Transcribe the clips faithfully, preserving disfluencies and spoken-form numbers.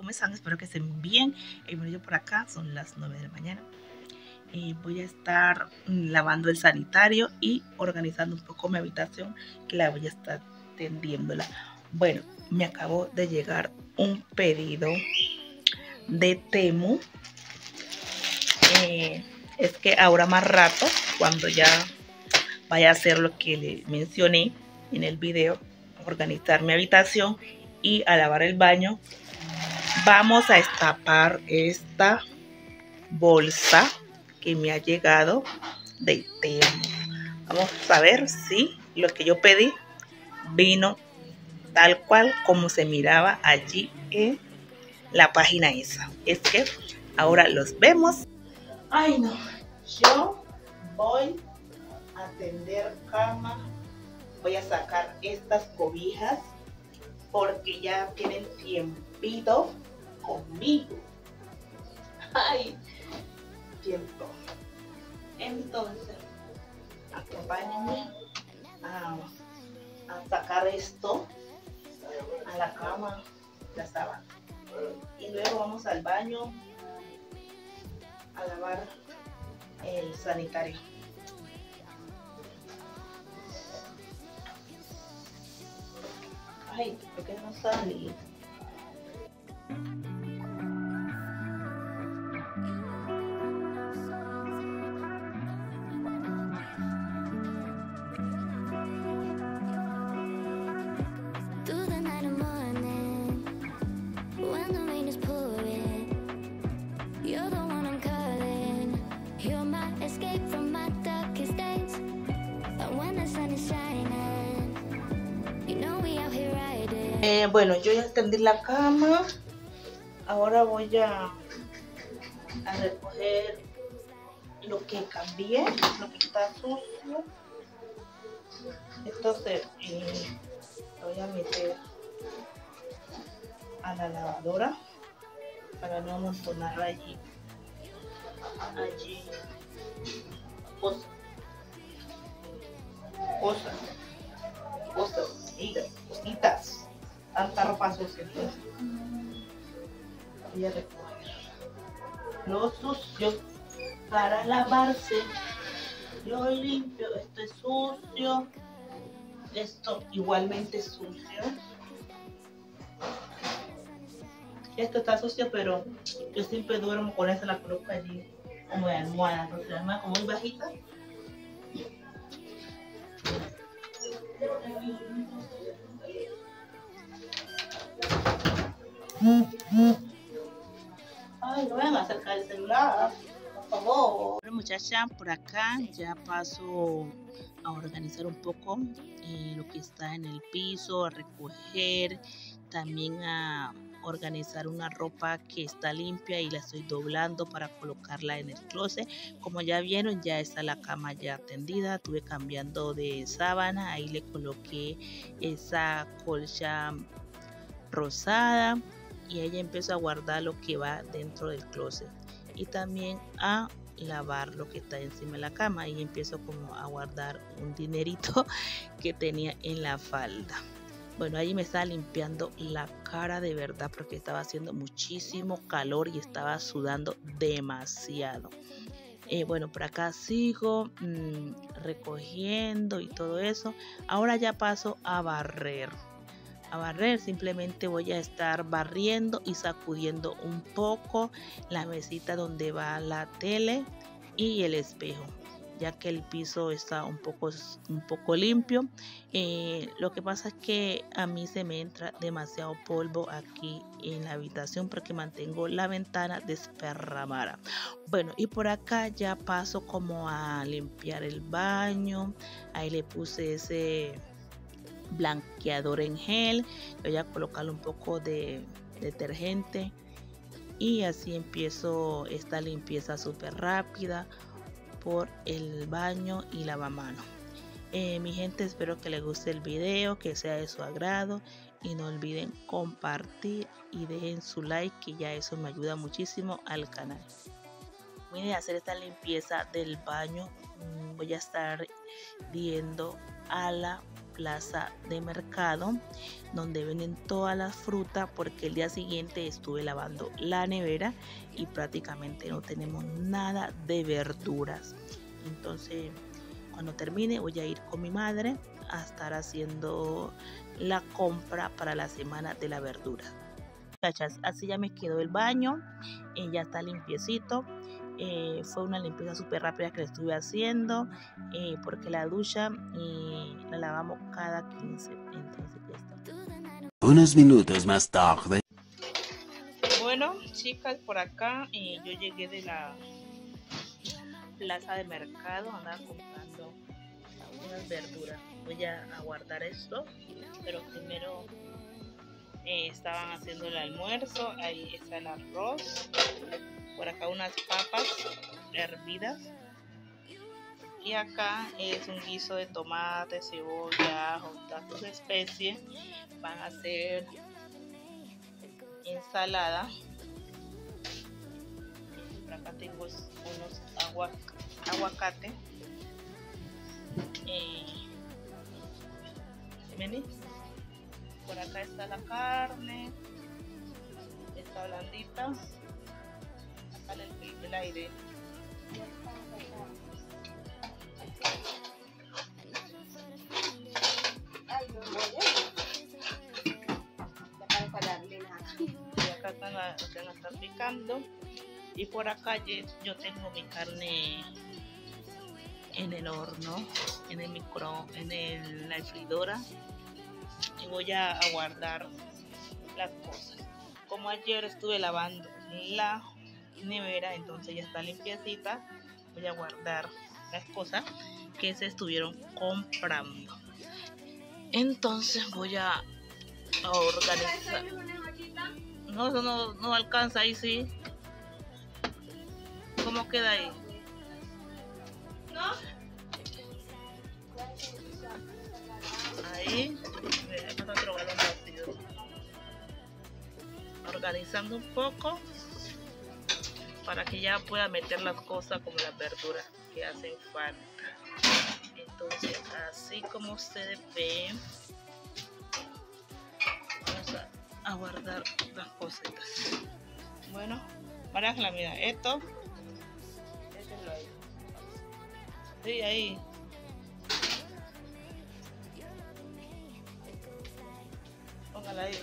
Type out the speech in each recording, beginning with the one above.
¿cómo están? Espero que estén bien. Y bueno, yo por acá son las nueve de la mañana. Y voy a estar lavando el sanitario y organizando un poco mi habitación, que la voy a estar tendiéndola. Bueno, me acabó de llegar un pedido de Temu. Eh, es que ahora más rato, cuando ya vaya a hacer lo que le mencioné en el video, organizar mi habitación y a lavar el baño, vamos a destapar esta bolsa que me ha llegado de Temu. Vamos a ver si lo que yo pedí vino tal cual como se miraba allí en la página esa. Es que ahora los vemos. Ay no, yo voy a tender cama, voy a sacar estas cobijas porque ya tienen tiempito conmigo. Ay, tiempo. Entonces, acompáñenme a, a sacar esto a la cama, la sábana. Y luego vamos al baño a lavar el sanitario. Ay, ¿por qué no sale? Eh, bueno, yo ya tendí la cama. Ahora voy a, a recoger lo que cambié, lo que está sucio. Entonces eh, lo voy a meter a la lavadora para no amontonar allí allí cosas cosas cosas cositas, cositas. Tanta ropa sucia. Entonces voy a recoger lo sucio para lavarse. Lo limpio. Esto es sucio, esto igualmente es sucio, esto está sucio, pero yo siempre duermo con esa, la coloco allí como de almohada, entonces la almohada como muy bajita. Ay, no vayan a acercar el celular, por favor. Bueno, muchacha, por acá ya paso a organizar un poco eh, lo que está en el piso, a recoger, también a organizar una ropa que está limpia y la estoy doblando para colocarla en el closet. Como ya vieron, ya está la cama ya tendida, estuve cambiando de sábana, ahí le coloqué esa colcha rosada y ella empezó a guardar lo que va dentro del closet y también a lavar lo que está encima de la cama, y empiezo como a guardar un dinerito que tenía en la falda. Bueno, ahí me estaba limpiando la cara de verdad porque estaba haciendo muchísimo calor y estaba sudando demasiado. Eh, bueno, por acá sigo mmm, recogiendo y todo eso. Ahora ya paso a barrer. A barrer, simplemente voy a estar barriendo y sacudiendo un poco la mesita donde va la tele y el espejo, ya que el piso está un poco, un poco limpio. Eh, lo que pasa es que a mí se me entra demasiado polvo aquí en la habitación porque mantengo la ventana desparramada. Bueno, y por acá ya paso como a limpiar el baño. Ahí le puse ese blanqueador en gel, voy a colocarle un poco de detergente y así empiezo esta limpieza súper rápida por el baño y lavamanos. Eh, mi gente, espero que les guste el video, que sea de su agrado y no olviden compartir y dejen su like, que ya eso me ayuda muchísimo al canal. Voy a hacer esta limpieza del baño, voy a estar viendo a la plaza de mercado donde venden todas las frutas, porque el día siguiente estuve lavando la nevera y prácticamente no tenemos nada de verduras. Entonces cuando termine voy a ir con mi madre a estar haciendo la compra para la semana de la verdura. Muchachas, así ya me quedó el baño, eh, ya está limpiecito. Eh, fue una limpieza súper rápida que le estuve haciendo, eh, porque la ducha eh, la lavamos cada quince, entonces ya está. Unos minutos más tarde. Bueno, chicas, por acá eh, yo llegué de la plaza de mercado, andaba comprando unas verduras. Voy a, a guardar esto, pero primero eh, estaban haciendo el almuerzo. Ahí está el arroz, por acá unas papas hervidas, y acá es un guiso de tomate, cebolla, ajo, todas sus especies. Van a hacer ensalada. Por acá tengo unos agua, aguacate. Eh, ¿Vení? Por acá está la carne, está blandita. Acá el, el aire. Y acá están, la, están, están picando. Y por acá yo tengo mi carne en el horno, en el micro, en el, la freidora, y voy a, a guardar las cosas. Como ayer estuve lavando la nevera, entonces ya está limpiecita, voy a guardar las cosas que se estuvieron comprando. Entonces voy a, a organizar. No, eso no, no alcanza ahí, sí. ¿Cómo queda ahí? ¿No? Ahí, me otro balón vacío. Organizando un poco para que ya pueda meter las cosas como las verduras que hacen falta. Entonces, así como ustedes ven, vamos a, a guardar las cositas. Bueno, María Ángela, mira, esto, échenlo ahí. Sí, ahí. Póngala ahí.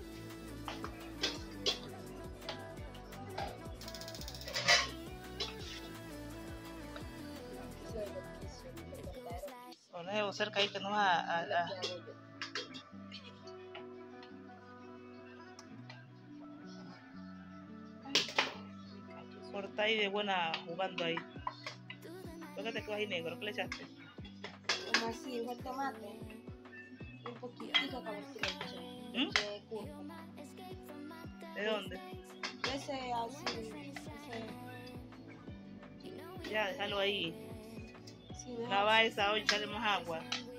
Ponelo cerca ahí que no va a, a, a... Corta ahí de buena jugando ahí. Fíjate que va ahí negro, ¿qué le echaste? Como así, el tomate. Un poquitito para ver si le eché. ¿Mm? De cúrcuma. ¿De dónde? Ese así, ese. Ya, déjalo ahí. Sí, deja. Lava esa olla, echarle más agua.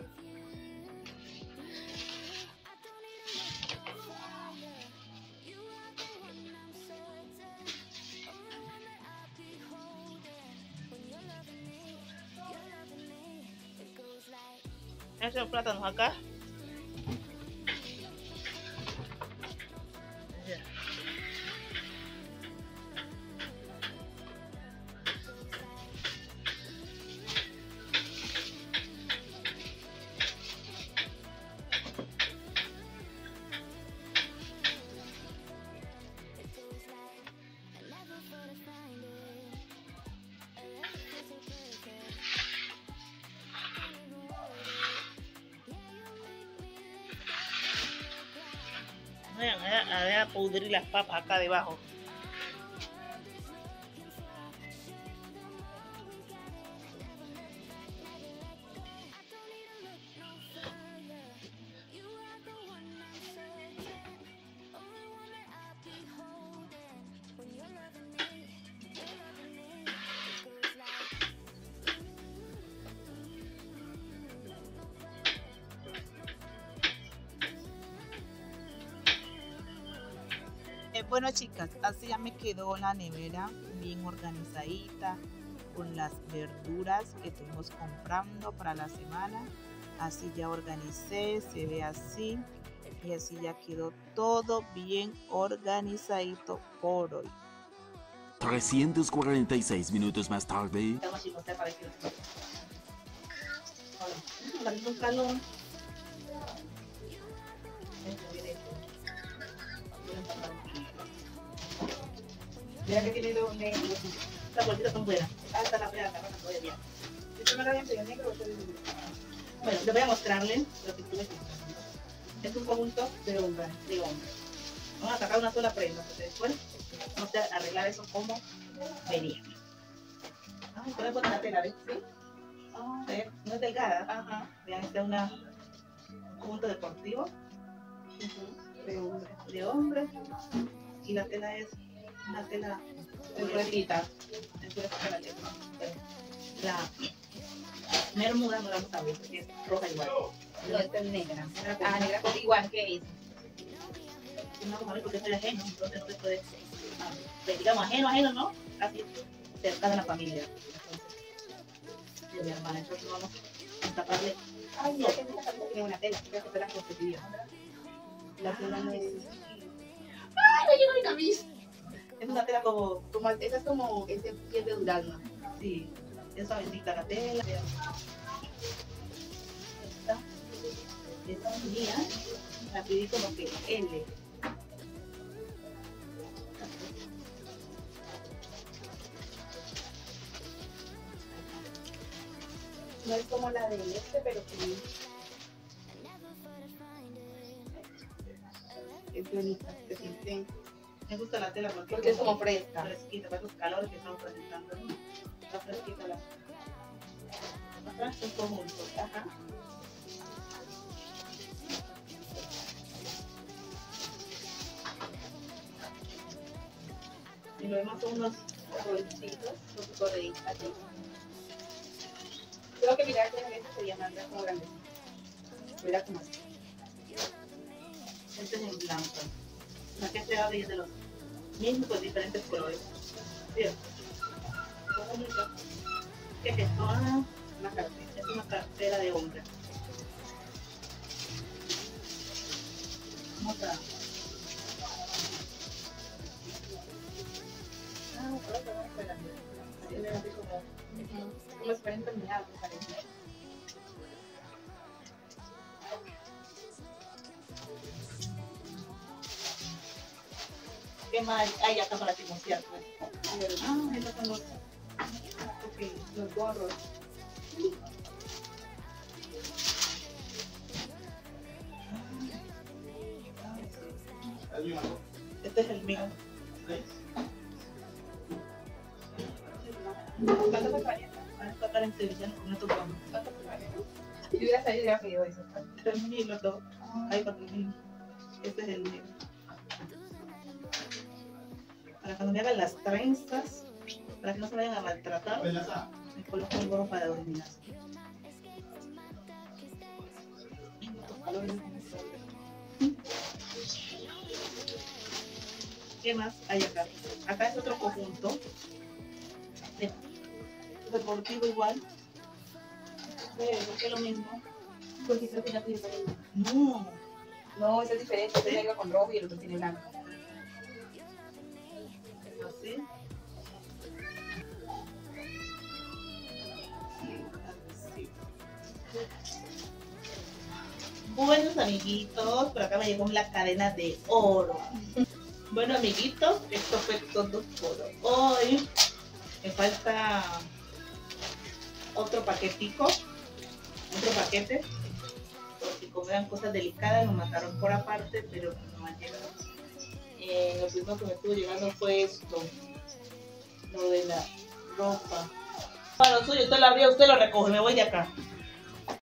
¿Echa los plátanos acá? Ya. Vean, a, a, a pudrir las papas acá debajo. Eh, bueno, chicas, así ya me quedó la nevera bien organizadita con las verduras que estuvimos comprando para la semana. Así ya organicé, se ve así. Y así ya quedó todo bien organizadito por hoy. trescientos cuarenta y seis minutos más tarde. Un calor. Mira que tiene dos negros. Las bolsitas son buenas. Hasta la pega, la todavía bien. Esto no era bien negro. Bueno, les voy a mostrarles lo que estuve haciendo. Es un conjunto de hombres, de hombres. Vamos a sacar una sola prenda, porque después vamos a arreglar eso como venía. Ah, voy a poner la tela, ¿ves? ¿Sí? Ah, ¿ves? No es delgada. Ajá. Vean, este es una, un conjunto deportivo. Uh-huh. De hombres. De hombres. Y la tela es una tela gruesita. Es gruesita la tela. La bermuda no la vamos a ver porque es roja igual. No, esta es negra. Ah, negra con igual que es. No, vamos a ver porque es ajeno, entonces no se puede, pues, digamos, ajeno, ajeno, ¿no? Casi cerca de la familia. Entonces, de mi hermana, entonces vamos a taparle. Ay, ya que esta familia tiene una tela, creo que fue la conseguida. La tela no es. ¡Ay, no llegó mi camisa! Es una tela como. Como, esa es como ese piel de durazno. Sí, es suavecita la tela. Esta, esta es mía, la pedí como que L. No es como la de este, pero sí. Es bonita, se siente. Me gusta la tela porque, Porque es como fresca. Fresquita, para los calores que estamos presentando. Está fresquita la. Atrás es conjunto. Ajá. Y lo demás son unos Bolsitos, son correitas así. Creo que mirar que a veces sería más como grande. Mira como así. Este es en blanco. La que se abre es de los mismos con diferentes colores. Bien. ¿Qué es esto? Ah, una cartera. Es una cartera de hombre. Vamos a. Ah, por eso vamos a esperar. Así es así como. Como si fuera impermeable, parece. ¿Qué más? Ah, ya está para chismosear, pues. Ah, estos son los, okay, los gorros. Este es el mío. ¿Cuánto te paría? Van a tocar en Sevilla con estos gorros. ¿Cuánto te paría? Si hubiera salido, hubiera pedido eso. Tres mil los dos. Ahí cuatro mil. Este es el mío. Para cuando me hagan las trenzas, para que no se vayan a maltratar, me coloco un gorro para dormir. ¿Qué más hay acá? Acá es otro conjunto de deportivo igual. ¿Por qué lo mismo? Porque creo que ya tiene pareja. No, No, ese es diferente. Este es negro con rojo y el otro tiene blanco. así. Así. Buenos amiguitos, por acá me llegó la cadena de oro. Bueno amiguitos, esto fue todo por hoy. Me falta otro paquetico, otro paquete, porque como eran cosas delicadas, lo mandaron por aparte, pero no han llegado. Eh, lo primero que me estuvo llegando fue esto, lo de la ropa. Bueno, suyo, usted lo abrió, usted lo recoge, me voy de acá.